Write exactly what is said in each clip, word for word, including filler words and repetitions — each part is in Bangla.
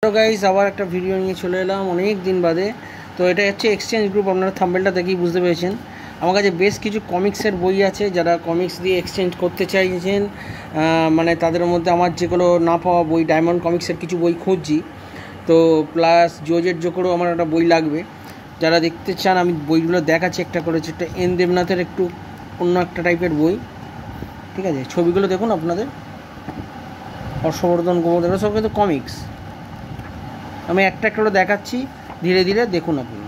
তো গাইস আবার একটা ভিডিও নিয়ে চলে এলাম অনেক দিন বাদে। তো এটা হচ্ছে এক্সচেঞ্জ গ্রুপ, আপনারা থাম্বনেলটা দেখেই বুঝতে পেরেছেন। আমার কাছে বেশ কিছু কমিক্সের বই আছে, যারা কমিক্স দিয়ে এক্সচেঞ্জ করতে চাইছেন, মানে তাদের মধ্যে আমার যেগুলো না পাওয়া বই, ডায়মন্ড কমিক্সের কিছু বই খুঁজছি, তো প্লাস জোজের জোকরও আমার একটা বই লাগবে। যারা দেখতে চান আমি বইগুলো দেখাচ্ছি একটা করে। একটা এন দেবনাথের একটু অন্য একটা টাইপের বই, ঠিক আছে? ছবিগুলো দেখুন আপনাদের, হর্ষবর্ধন গোমোদ, এগুলো সব কিন্তু কমিক্স। আমি একটা একটা করে দেখাচ্ছি, ধীরে ধীরে দেখুন আপনি।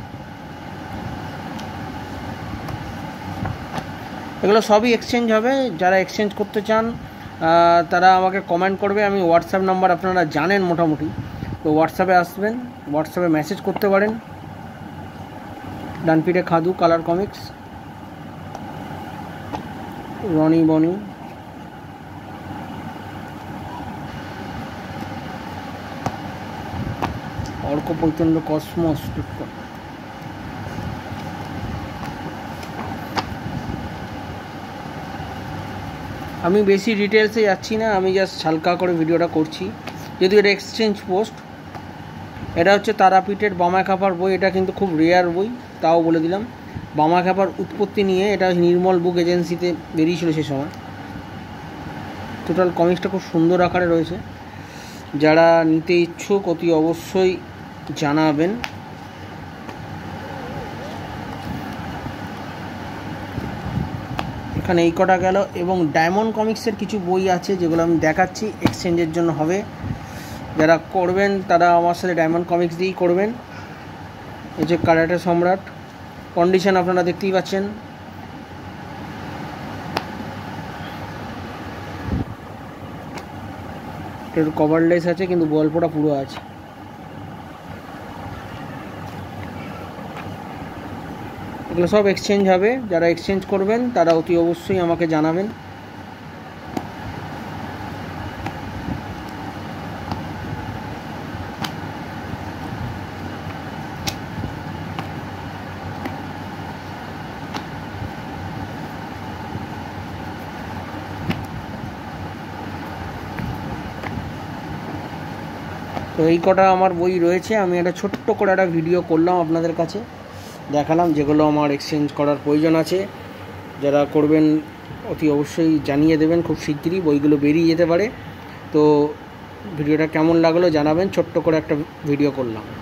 এগুলো সবই এক্সচেঞ্জ হবে। যারা এক্সচেঞ্জ করতে চান তারা আমাকে কমেন্ট করবে। আমি হোয়াটসঅ্যাপ নাম্বার আপনারা জানেন মোটামুটি, তো হোয়াটসঅ্যাপে আসবেন, হোয়াটসঅ্যাপে মেসেজ করতে পারেন। Danpite Khadu colour comics, Roni Boni, Arko পৈতন্দ্র cosmos. আমি বেশি ডিটেলসে যাচ্ছি না, আমি জাস্ট হালকা করে ভিডিওটা করছি। যেহেতু এটা এক্সচেঞ্জ পোস্ট, এটা হচ্ছে তারাপীঠের বামাখ্যাপার বই। এটা কিন্তু খুব রেয়ার বই, তাও বলে দিলাম। বামাখ্যাপার উৎপত্তি নিয়ে এটা নির্মল বুক এজেন্সিতে বেরিয়েছিল সে সময়। টোটাল কমিক্সটা খুব সুন্দর আকারে রয়েছে। যারা নিতে ইচ্ছুক অতি অবশ্যই জানাবেন। এখানে এই কটা গেল, এবং ডায়মন্ড কমিক্সের কিছু বই আছে যেগুলো আমি দেখাচ্ছি, এক্সচেঞ্জের জন্য হবে। যারা করবেন তারা আমার সাথে ডায়মন্ড কমিক্স দিয়েই করবেন। এই যে কারাটে সম্রাট, কন্ডিশন আপনারা দেখতেই পাচ্ছেন। একটু কভারলেস আছে, কিন্তু গল্পটা পুরো আছে। এগুলো সব এক্সচেঞ্জ হবে। যারা এক্সচেঞ্জ করবেন তারা অতি অবশ্যই আমাকে জানাবেন। তো এই কটা আমার বই রয়েছে। আমি একটা ছোট্ট করে একটা ভিডিও করলাম, আপনাদের কাছে দেখালাম যেগুলো আমার এক্সচেঞ্জ করার প্রয়োজন আছে। যারা করবেন অতি অবশ্যই জানিয়ে দেবেন, খুব শিগগিরই বইগুলো বেরিয়ে যেতে পারে। তো ভিডিওটা কেমন লাগলো জানাবেন, ছোট্ট করে একটা ভিডিও করলাম।